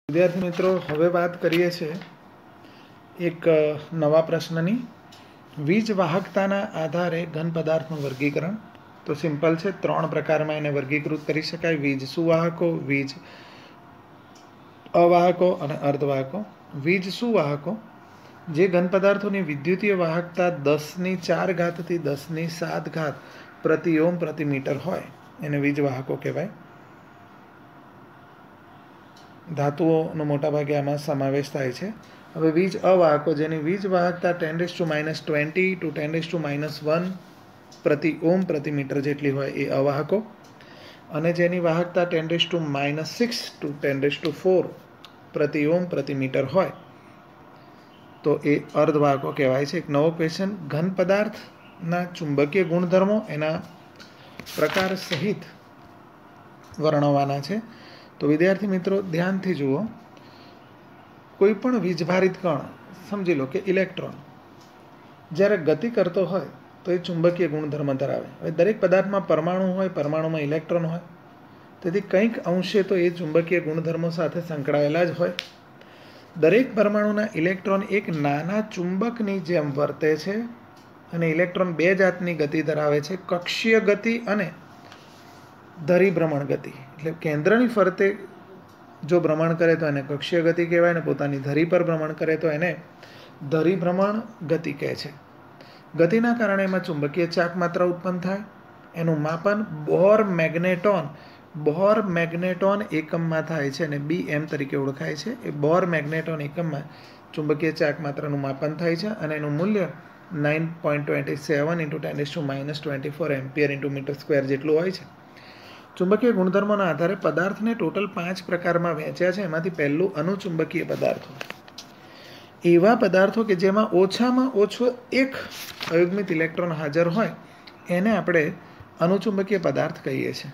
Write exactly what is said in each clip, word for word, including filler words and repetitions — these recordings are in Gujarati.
विद्यार्थी मित्रों हवे बात करिए छे एक नवा प्रश्ननी वीज वाहकताना आधारे घन पदार्थનું વર્ગીકરણ। तो सिंपल है, त्रण प्रकार में एने वर्गीकृत करी शकाय। वीज सुवाहको, वीज अवाहको और अर्धवाहको। वीज सुवाहको जे घन पदार्थों विद्युतीय वाहकता दस नी चार घात थी दस नी सात घात प्रति ओम प्रति मीटर होय एने वीज वाहको कहेवाय। धातुओं मोटा भागे आमां समावेश थाय छे। हवे वीज अवाहको जेनी वीज वाहकता ten raise to minus twenty to ten raise to minus one प्रति ओम प्रति मीटर जेटली होय ए अवाहको, अने जेनी वाहकता ten raise to minus six to ten raise to four प्रति ओम प्रति मीटर होय तो ए अर्धवाहको कहेवाय छे। एक नवो क्वेश्चन, घन पदार्थना चुंबकीय गुणधर्मो एना प्रकार सहित वर्णववाना छे। तो विद्यार्थी मित्रों ध्यान थी जुओ, कोईपण वीजभारित कण समझी लो कि इलेक्ट्रॉन જ્યારે गति करतो होय तो ये चुंबकीय गुणधर्म धरावे। हवे दरेक पदार्थमां परमाणु होय, परमाणुमां इलेक्ट्रॉन होय, तेथी कंईक अंशे तो ये चुंबकीय गुणधर्मो साथे संकळायेला ज होय। दरेक परमाणुना इलेक्ट्रॉन एक नाना चुंबकनी जेम वर्ते छे अने इलेक्ट्रॉन बे जातनी गति धरावे छे, कक्षीय गति अने धरीभ्रमण गति। એટલે કેન્દ્રની ફરતે જો ભ્રમણ કરે તો એને કક્ષીય ગતિ કહેવાય ને પોતાની ધરી પર ભ્રમણ કરે તો એને ધરીભ્રમણ ગતિ કહે છે। ગતિના કારણે એમાં ચુંબકીય ચાક માત્રા ઉત્પન્ન થાય। એનું માપન બોર મેગ્નેટોન બોર મેગ્નેટોન એકમમાં થાય છે અને બી એમ તરીકે ઓળખાય છે। એ બોર મેગ્નેટોન એકમમાં ચુંબકીય ચાક માત્રાનું માપન થાય છે અને એનું મૂલ્ય nine point twenty seven into ten raise to minus twenty four ampere into metre square જેટલું હોય છે। चुंबकीय गुणधर्मों आधारे पदार्थ ने टोटल पांच प्रकार में वहेंच्या छे। एमांथी पहेलुं अनुचुंबकीय पदार्थों। एवा पदार्थों के जेमां ओछामां ओछो एक अयुग्मित इलेक्ट्रॉन हाजर होय एने आपणे अनुचुंबकीय पदार्थ कहीए छे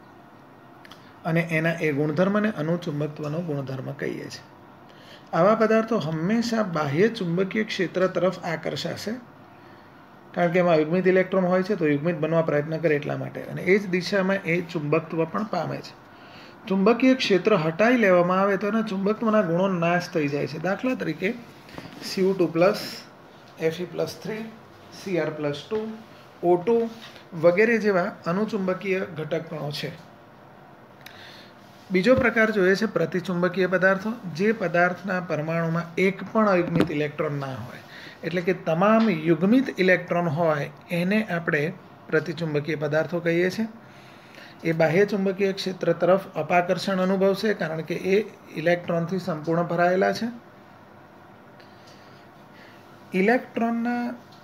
अने एना ए गुणधर्मने अनुचुंबकत्वनो गुणधर्म कहीए छे। आवा पदार्थों हमेशा बाह्य चुंबकीय क्षेत्र तरफ आकर्षाशे, कारण के एमां युग्मित इलेक्ट्रॉन होय छे तो युग्मित बनवा प्रयत्न करे एटला माटे अने ए ज दिशामां ए चुंबकत्व पण पामे छे। चुंबकीय क्षेत्र हटाई लेवामां आवे तो एना चुंबकत्वना गुणो नाश थई जाय छे। दाखला तरीके C O two plus, F E plus three, C R plus two, O two वगैरह जेवा अनुचुंबकीय घटक कणो छे। बीजो प्रकार जोईए छे प्रतिचुंबकीय पदार्थों, जे पदार्थना परमाणुमां एक पण अयुग्मित इलेक्ट्रॉन ना होय, એટલે કે તમામ યુગ્મિત ઇલેક્ટ્રોન હોય એને આપણે પ્રતિચુંબકીય પદાર્થો કહીએ છીએ। એ બાહ્ય ચુંબકીય ક્ષેત્ર તરફ અપાકર્ષણ અનુભવશે કારણ કે એ ઇલેક્ટ્રોનથી સંપૂર્ણ ભરાયેલા છે। ઇલેક્ટ્રોનના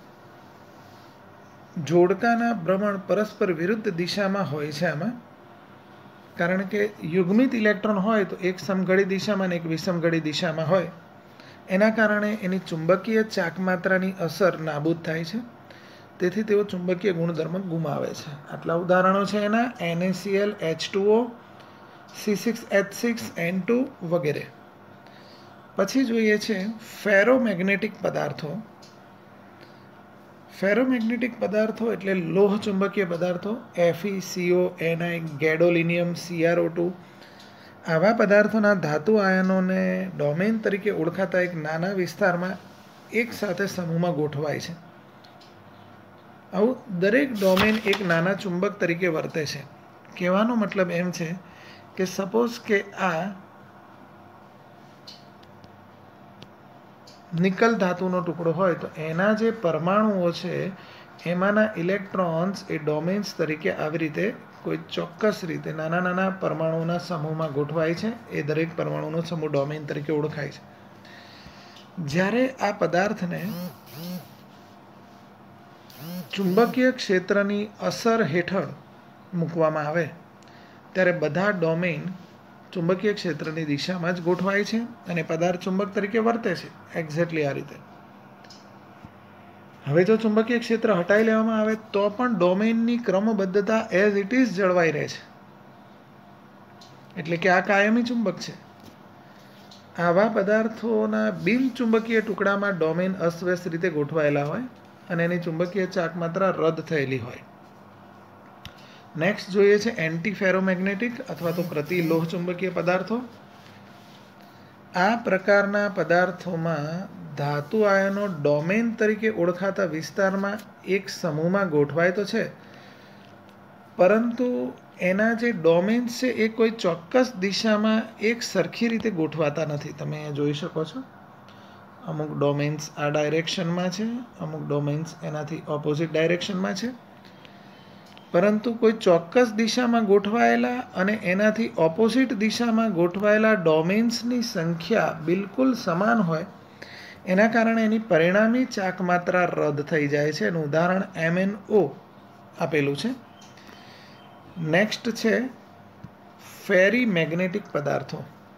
જોડકાના ભ્રમણ પરસ્પર વિરુદ્ધ દિશામાં હોય છે આમાં, કારણ કે યુગ્મિત ઇલેક્ટ્રોન હોય તો એક સમઘડી દિશામાં અને એક વિષમઘડી દિશામાં હોય, એના કારણે એની ચુંબકીય ચાકમાત્રાની અસર નાબૂદ થાય છે, તેથી તેઓ ચુંબકીય ગુણધર્મ ગુમાવે છે। આટલા ઉદાહરણો છે એના N A C L, H two O, C six H six, N two વગેરે। પછી જોઈએ છે ફેરોમેગ્નેટિક પદાર્થો। ફેરોમેગ્નેટિક પદાર્થો એટલે લોહ ચુંબકીય પદાર્થો, F E, C O, N I, gadolinium, C R O two. आवा पदार्थों धातु आयनों ने डोमेन तरीके ओळखाता एक नाना विस्तार में एक साथे समूह में गोठवाय छे। आवुं दरेक डोमेन एक नाना चुंबक तरीके वर्ते छे। कहेवानो मतलब एम छे कि सपोज के आ निकल धातुनो टुकड़ो होय तो एना जे परमाणुओ छे एमाना इलेक्ट्रॉन्स ए डोमेन्स तरीके आवी रीते कोई चौक्कस रीते नाना नाना परमाणुओना समूहमां गोठवाय छे। ए दरेक परमाणुनो समूह डोमेन तरीके ओळखाय छे। ज्यारे आ पदार्थने चुंबकीय क्षेत्रनी असर हेठळ मूकवामां आवे त्यारे बधा डोमेन चुंबकीय क्षेत्रनी दिशामां ज गोठवाय छे अने पदार्थ चुंबक तरीके वर्ते छे। एक्ઝેક્ટલી आ रीते હવે જો ચુંબકીય ક્ષેત્ર હટાઈ લેવામાં આવે તો પણ ડોમેનની ક્રમબદ્ધતા એઝ ઇટ ઇઝ જળવાઈ રહે છે, એટલે કે આ કાયમી ચુંબક છે। આવા પદાર્થોના બિન ચુંબકીય ટુકડામાં ડોમેન અસ્તવ્યસ્ત રીતે ગોઠવાયેલા હોય અને એની ચુંબકીય ચાક માત્રા રદ થયેલી હોય। नेक्स्ट જોઈએ છે એન્ટી ફેરોમેગ્નેટિક અથવા તો પ્રતિ લોહ ચુંબકીય પદાર્થો। આ પ્રકારના પદાર્થોમાં ધાતુ આયનો ડોમેન તરીકે ઓળખાતા વિસ્તારમાં એક સમૂહમાં ગોઠવાય તો છે, પરંતુ એના જે ડોમેન્સ છે એ કોઈ ચોક્કસ દિશામાં એક સરખી રીતે ગોઠવાતા નથી. તમે અહીંયા જોઈ શકો છો, અમુક ડોમેન્સ આ ડાયરેક્શનમાં છે, અમુક ડોમેન્સ એનાથી ઓપોઝિટ ડાયરેક્શનમાં છે, પરંતુ કોઈ ચોક્કસ દિશામાં ગોઠવાયેલા અને એનાથી ઓપોઝિટ દિશામાં ગોઠવાયેલા ડોમેન્સની સંખ્યા બિલકુલ સમાન હોય એના કારણે એની પરિણામી ચાક માત્રા રદ થઈ જાય છે. એનું ઉદાહરણ એમ એન ઓ આપેલું છે. નેક્સ્ટ છે ફેરી મેગ્નેટિક પદાર્થો.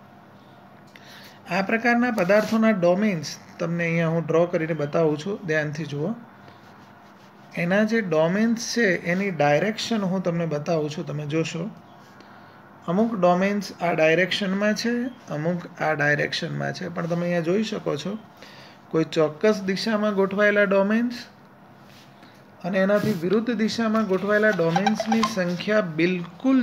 આ પ્રકારના પદાર્થોના ડોમેન્સ તમને અહીંયા હું ડ્રો કરીને બતાવું છું, ધ્યાનથી જુઓ. એના જે ડોમેન્સ છે એની ડાયરેક્શન હું તમને બતાવું છું, તમે જોશો. અમુક ડોમેન્સ આ ડાયરેક્શનમાં છે, અમુક આ ડાયરેક્શનમાં છે, પણ તમે અહીંયા જોઈ શકો છો કોઈ ચોક્કસ દિશામાં ગોઠવાયેલા ડોમેન્સ અને એનાથી વિરુદ્ધ દિશામાં ગોઠવાયેલા ડોમેન્સની સંખ્યા બિલકુલ.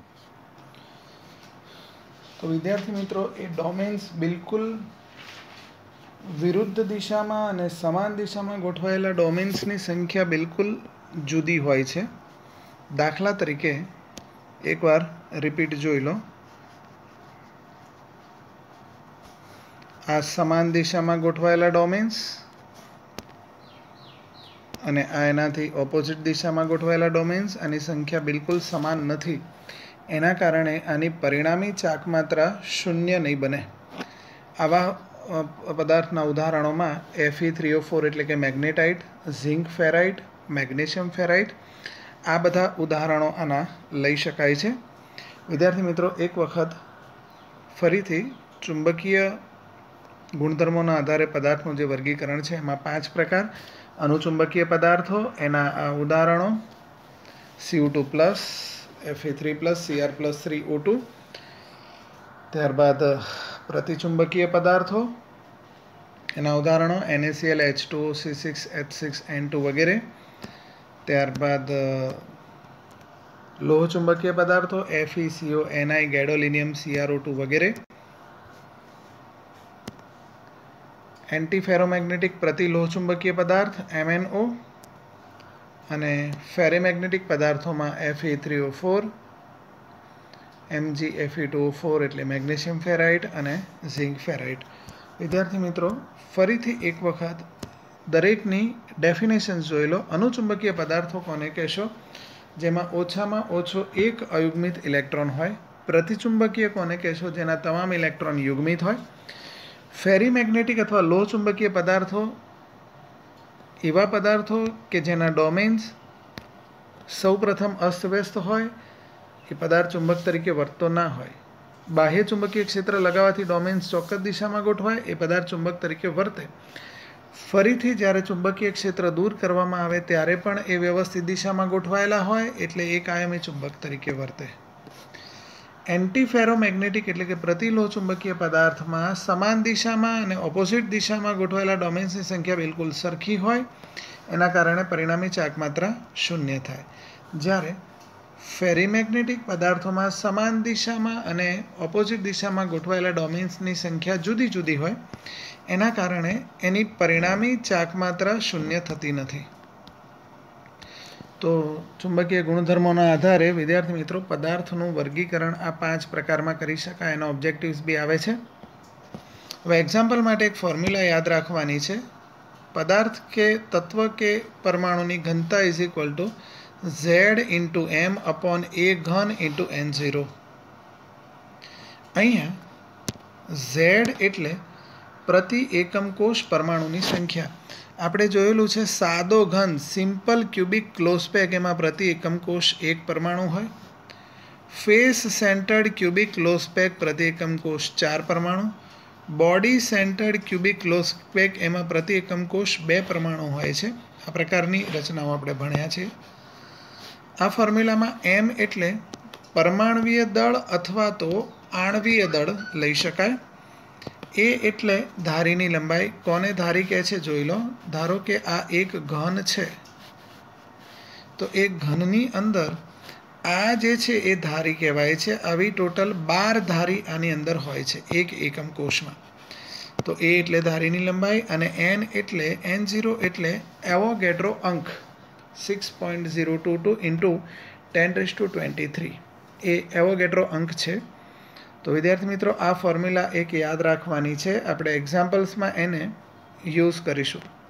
તો વિદ્યાર્થી મિત્રો, એ ડોમેન્સ બિલકુલ વિરુદ્ધ દિશામાં અને સમાન દિશામાં ગોઠવાયેલા ડોમેન્સની સંખ્યા બિલકુલ જુદી હોય છે. દાખલા તરીકે એકવાર રિપીટ જોઈ લો. આ સમાન દિશામાં ગોઠવાયેલા ડોમેન્સ અને આ એનાથી ઓપોઝિટ દિશામાં ગોઠવાયેલા ડોમેન્સ, આની સંખ્યા બિલકુલ સમાન નથી. એના કારણે આની પરિણામી ચાક માત્રા શૂન્ય નહીં બને. આવા પદાર્થના ઉદાહરણોમાં F E three O four એટલે કે magnetite, zinc ferrite, magnesium ferrite, આ બધા ઉદાહરણો આના લઈ શકાય છે. વિદ્યાર્થી મિત્રો, એક વખત ફરીથી ચુંબકીય ગુણધર્મોના આધારે પદાર્થનું જે વર્ગીકરણ છે એમાં પાંચ પ્રકાર. અનુચુંબકીય પદાર્થો, એના આ ઉદાહરણો C O two plus, F E three plus, C R plus three O two. ત્યારબાદ પ્રતિચુંબકીય પદાર્થો, એના ઉદાહરણો N A C L, H two O, C six H six N two વગેરે. ત્યારબાદ લોહચુંબકીય પદાર્થો F E C O, N I, gadolinium, C R O two વગેરે. એન્ટી ફેરોમેગ્નેટિક પ્રતિલોહચુંબકીય પદાર્થ એમ એન ઓ અને ફેરીમેગ્નેટિક પદાર્થોમાં F E three O four, M G F ઈ ટુ ઓ ફોર એટલે મેગ્નેશિયમ ફેરાઇટ અને ઝિંક ફેરાઇટ. વિદ્યાર્થી મિત્રો, ફરીથી એક વખત દરેકની ડેફિનેશન્સ જોઈ લો. અનુચુંબકીય પદાર્થો કોને કહેશો? જેમાં ઓછામાં ઓછો એક અયુગ્મિત ઇલેક્ટ્રોન હોય. પ્રતિચુંબકીય કોને કહેશો? જેના તમામ ઇલેક્ટ્રોન યુગ્મિત હોય. ફેરીમેગ્નેટિક અથવા લોહચુંબકીય પદાર્થો એવા પદાર્થો કે જેના ડોમેન્સ સૌપ્રથમ અસ્તવ્યસ્ત હોય, એ પદાર્થ ચુંબક તરીકે વર્તતો ના હોય. બાહ્ય ચુંબકીય ક્ષેત્ર લગાવવાથી ડોમેન્સ ચોક્કસ દિશામાં ગોઠવાય, એ પદાર્થ ચુંબક તરીકે વર્તે. ફરીથી જ્યારે ચુંબકીય ક્ષેત્ર દૂર કરવામાં આવે ત્યારે પણ એ વ્યવસ્થિત દિશામાં ગોઠવાયેલા હોય, એટલે એક આયામી ચુંબક તરીકે વર્તે. એન્ટી ફેરોમેગ્નેટિક એટલે કે પ્રતિલોહ ચુંબકીય પદાર્થમાં સમાન દિશામાં અને ઓપોઝિટ દિશામાં ગોઠવાયેલા ડોમેન્સની સંખ્યા બિલકુલ સરખી હોય, એના કારણે પરિણામી ચાક માત્રા શૂન્ય થાય. જ્યારે ફેરીમેગ્નેટિક પદાર્થોમાં સમાન દિશામાં અને ઓપોઝિટ દિશામાં ગોઠવાયેલા ડોમેન્સની સંખ્યા જુદી જુદી હોય, એના કારણે એની પરિણામી ચાક માત્રા શૂન્ય થતી નથી. તો ચુંબકીય ગુણધર્મોના આધારે વિદ્યાર્થી મિત્રો પદાર્થનું વર્ગીકરણ આ પાંચ પ્રકારમાં કરી શકાય. એના ઓબ્જેક્ટિવ્સ બી આવે છે. હવે એક્ઝામ્પલ માટે એક ફોર્મ્યુલા યાદ રાખવાની છે. પદાર્થ કે તત્વ કે પરમાણુની ઘનતા is equal to Z into M upon A ઘન ઇન્ટુ એન ઝીરો. અહીંયા ઝેડ એટલે પ્રતિ એકમ કોષ પરમાણુની સંખ્યા. આપણે જોયેલું છે સાદો ઘન સિમ્પલ ક્યુબિક ક્લોઝ પેક, એમાં પ્રતિ એકમ કોષ એક પરમાણુ હોય. Face centred cubic close pack પ્રતિ એકમ કોષ ચાર પરમાણુ. Body centred cubic close pack એમાં પ્રતિ એકમ કોષ બે પરમાણુ હોય છે. આ પ્રકારની રચનાઓ આપણે ભણ્યા છે. આ ફોર્મ્યુલામાં એમ એટલે પરમાણવીય દળ અથવા તો આણવીય દળ લઈ શકાય. એ એટલે ધારીની લંબાઈ. કોને ધારી કહે છે જોઈ લો. ધારો કે આ એક ઘન છે, તો એ ઘનની અંદર આ જે છે એ ધારી કહેવાય છે. આવી ટોટલ બાર ધારી આની અંદર હોય છે એક એકમ કોષમાં. તો એ એટલે ધારીની લંબાઈ અને એન એટલે એન ઝીરો એટલે એવોગેડ્રો અંક six point zero two two into ten raise to twenty three એ એવોગેડ્રો અંક છે. તો વિદ્યાર્થી મિત્રો આ ફોર્મ્યુલા એક યાદ રાખવાની છે. આપણે એક્ઝામ્પલ્સમાં એને યુઝ કરીશું.